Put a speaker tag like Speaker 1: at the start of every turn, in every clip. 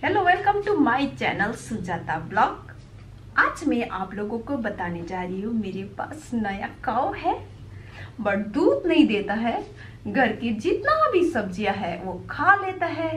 Speaker 1: Hello, welcome to my channel Sujata blog. आज मैं आप लोगों को बताने जा रही हूँ, मेरे पास नया काऊ है बट दूध नहीं देता है। घर की जितना भी सब्जियां है वो खा लेता है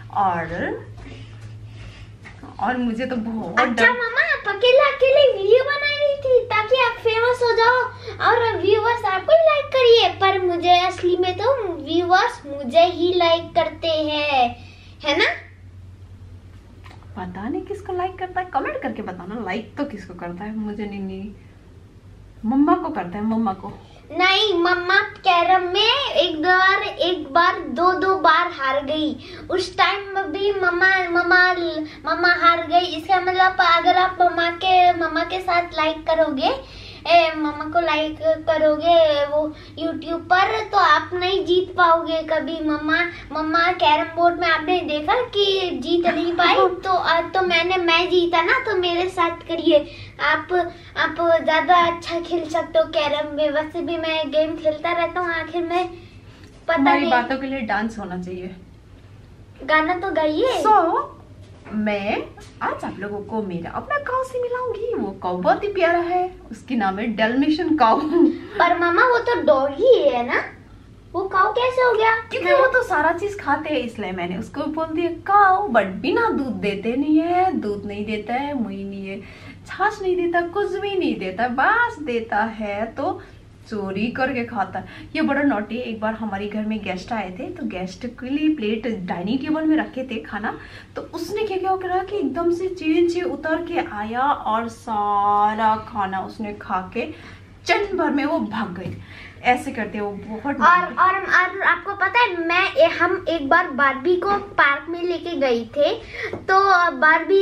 Speaker 1: और मुझे तो बहुत
Speaker 2: अच्छा मामा, आप अकेले वीडियो बना रही थी ताकि आप फेमस हो जाओ और व्यूवर्स आपको लाइक करिए, पर मुझे असली में तो व्यूवर्स मुझे ही लाइक करते हैं, है ना?
Speaker 1: पता नहीं किसको लाइक करता है, कमेंट करके बताना। लाइक तो किसको करता है, मुझे नहीं, मम्मा को करता है, मम्मा को।
Speaker 2: नहीं, मम्मा कैरम में एक बार दो बार हार गई। उस टाइम में भी मम्मा हार गई। इसका मतलब अगर आप मम्मा के साथ लाइक करोगे, मम्मा को लाइक करोगे वो यूट्यूब पर, तो आप नहीं जीत पाओगे कभी। मम्मा कैरम बोर्ड में आपने देखा कि जीत नहीं पाई, तो मैं जीता ना, तो मेरे साथ करिए। आप ज्यादा अच्छा खेल सकते हो कैरम में। वैसे भी मैं गेम खेलता रहता हूँ, आखिर में पता नहीं।
Speaker 1: बातों के लिए डांस होना चाहिए,
Speaker 2: गाना तो गाइए।
Speaker 1: मैं आज आप लोगों को मेरा अपना काऊ से मिलाऊंगी। वो काऊ बहुत ही प्यारा है, उसकी नाम है डैल्मेशियन काऊ।
Speaker 2: पर मामा वो तो डॉगी है ना, वो काऊ कैसे हो गया?
Speaker 1: क्योंकि वो तो सारा चीज खाते हैं, इसलिए मैंने उसको बोल दिया काऊ। बट बिना दूध देते नहीं है, दूध नहीं देता है, मुई नहीं है, छाछ नहीं देता, कुछ भी नहीं देता, बस देता है तो चोरी करके खाता है। ये बड़ा नॉटी है। एक बार हमारे घर में गेस्ट आए थे, तो गेस्ट के लिए प्लेट डाइनिंग टेबल में रखे थे खाना, तो उसने क्या करा कि एकदम से चेन से उतर के आया और सारा खाना उसने खा के क्षण भर में वो भाग गई। ऐसे करते वो बहुत।
Speaker 2: और आपको पता है, हम एक बार बारबी को पार्क में लेके गई थे, तो बारबी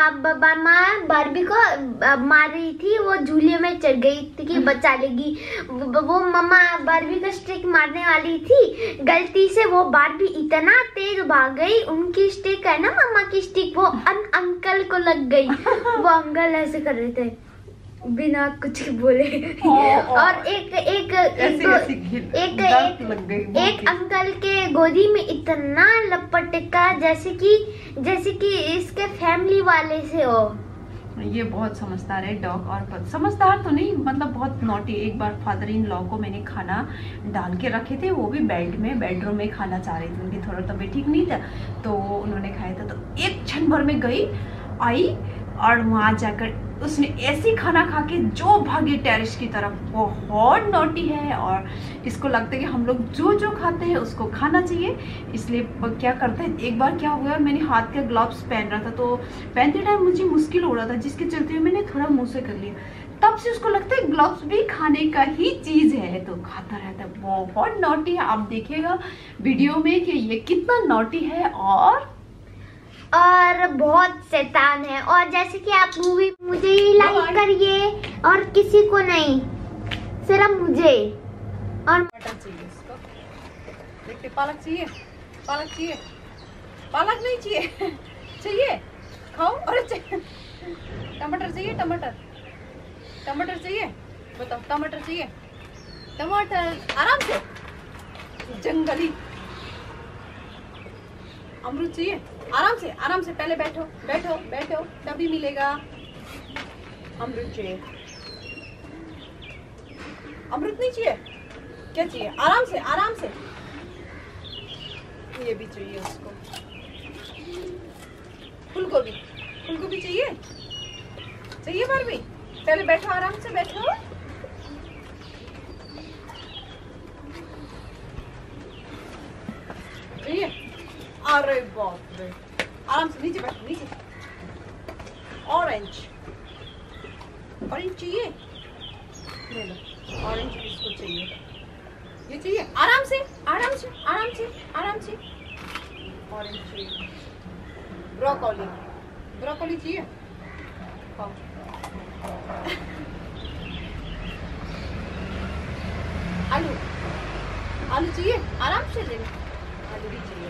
Speaker 2: को मार रही थी। वो झूले में चढ़ गई थी कि बचा लेगी। वो मम्मा बारबी को स्टिक मारने वाली थी, गलती से वो बारबी इतना तेज भाग गई, उनकी स्टिक है ना, मम्मा की स्टिक, वो अंकल को लग गई। वो अंकल ऐसे कर रहे थे बिना कुछ बोले। और एक अंकल के गोदी में इतना लपटका जैसे कि इसके फैमिली वाले से हो।
Speaker 1: ये बहुत समझदार है डॉग, और समझदार तो नहीं, मतलब बहुत नॉटी। एक बार फादर इन लॉ को मैंने खाना डाल के रखे थे, वो भी बेडरूम में खाना चाह रही थी, उनकी थोड़ा तबीयत ठीक नहीं था, तो उन्होंने खाया था। तो एक क्षण भर में आई और वहां जाकर उसने ऐसी खाना खा के जो भागी टेरेस की तरफ। बहुत नॉटी है और इसको लगता है कि हम लोग जो खाते हैं उसको खाना चाहिए, इसलिए क्या करता है। एक बार क्या हुआ, मैंने हाथ के ग्लव्स पहन रहा था, तो पहनते टाइम मुझे मुश्किल हो रहा था, जिसके चलते हुए मैंने थोड़ा मुंह से कर लिया। तब से उसको लगता है ग्लव्स भी खाने का ही चीज है, तो खाता रहता है। बहुत नॉटी है, आप देखिएगा वीडियो में कि ये कितना नॉटी है और
Speaker 2: बहुत शैतान है। और जैसे कि आप मूवी मुझे ही लाइक करिए और किसी को नहीं, सिर्फ मुझे। और
Speaker 1: मटर चाहिए इसको, देखते पालक चाहिए, पालक नहीं चाहिए। चाहिए खाओ। अरे टमाटर चाहिए, टमाटर चाहिए, बताओ। टमाटर चाहिए, टमाटर आराम से। जंगली अमरूद चाहिए, आराम से पहले बैठो तभी मिलेगा। अमरूद चाहिए, अमरूद नहीं चाहिए, क्या चाहिए? आराम से। ये भी चाहिए उसको। फूलगोभी चाहिए बारबी, पहले बैठो, आराम से बैठो। चाहिए? अरे बाप रे, आराम से नीचे बैठो, नीचे। ऑरेंज चाहिए, ले लो। ऑरेंज किसको चाहिए? ये चाहिए, आराम से। ऑरेंज चाहिए। ब्रोकोली चाहिए, आलू चाहिए, आराम से ले लो। आलू भी चाहिए।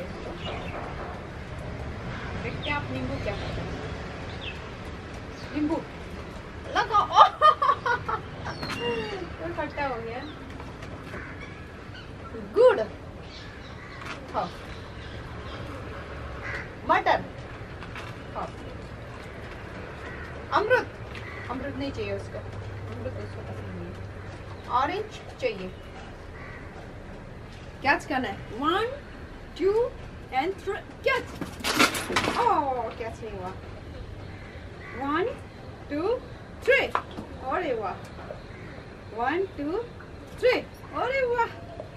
Speaker 1: देखते हैं आप नींबू क्या करते हैं। नींबू लगाओ। तो खट्टा हो गया। गुड। हाँ, मटर अमृत, अमृत नहीं चाहिए उसको, अमृत उसको पसंद नहीं है। ऑरेंज चाहिए। कैच करना है। 1 2 and 3 कैच। ओह कैच नहीं हुआ। 1 2 3 अरे वाह। 1 2 3 अरे वाह।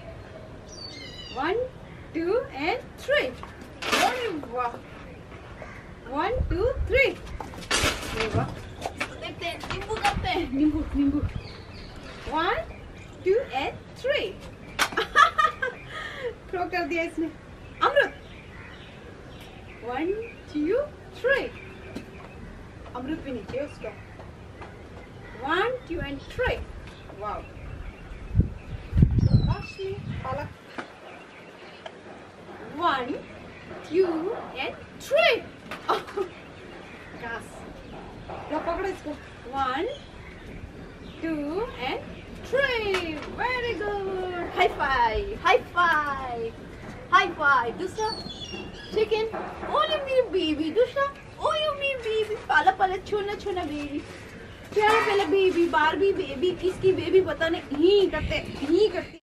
Speaker 1: 1 2 and 3 अरे वाह। 1 2 3 अरे वाह। देखते हैं नींबू करते हैं। नींबू नींबू। 1 2 and 3 थ्रो कर दिया इसने। अमृत। 1 2 3 अमृत भी नीचे उसका। 1 2 and 3 वाव। पालक। 1 2 and 3 घास। लो पकड़ो इसको। 1 2 and 3 very good. High five, high five, high five. दूसरा चिकन। ओ यू मेरी बेबी। दूसरा ओ यू मेरी बेबी। पाला पाला छोना छोना बेबी। प्यारा पहले बेबी, बारबी बेबी, किसकी बेबी पता नहीं। ही करते ही करते।